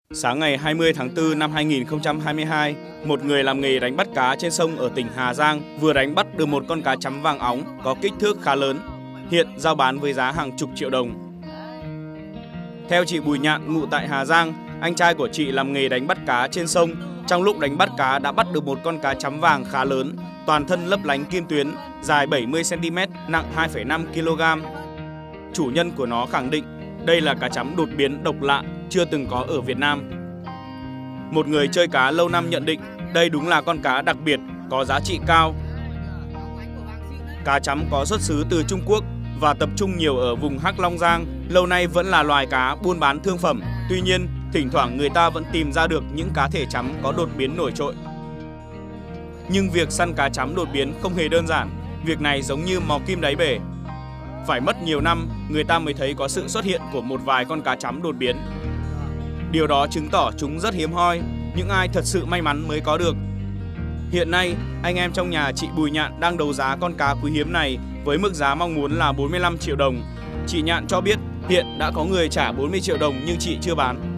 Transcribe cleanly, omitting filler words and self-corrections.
Sáng ngày 20 tháng 4 năm 2022, một người làm nghề đánh bắt cá trên sông ở tỉnh Hà Giang vừa đánh bắt được một con cá chấm vàng óng có kích thước khá lớn, hiện giao bán với giá hàng chục triệu đồng. Theo chị Bùi Nhạn ngụ tại Hà Giang, anh trai của chị làm nghề đánh bắt cá trên sông, trong lúc đánh bắt cá đã bắt được một con cá chấm vàng khá lớn, toàn thân lấp lánh kim tuyến, dài 70 cm, nặng 2,5 kg. Chủ nhân của nó khẳng định đây là cá chấm đột biến độc lạ, chưa từng có ở Việt Nam. Một người chơi cá lâu năm nhận định đây đúng là con cá đặc biệt, có giá trị cao. Cá chấm có xuất xứ từ Trung Quốc và tập trung nhiều ở vùng Hắc Long Giang, lâu nay vẫn là loài cá buôn bán thương phẩm. Tuy nhiên, thỉnh thoảng người ta vẫn tìm ra được những cá thể chấm có đột biến nổi trội. Nhưng việc săn cá chấm đột biến không hề đơn giản, việc này giống như mò kim đáy bể. Phải mất nhiều năm, người ta mới thấy có sự xuất hiện của một vài con cá chấm đột biến. Điều đó chứng tỏ chúng rất hiếm hoi, những ai thật sự may mắn mới có được. Hiện nay, anh em trong nhà chị Bùi Nhạn đang đấu giá con cá quý hiếm này với mức giá mong muốn là 45 triệu đồng. Chị Nhạn cho biết hiện đã có người trả 40 triệu đồng nhưng chị chưa bán.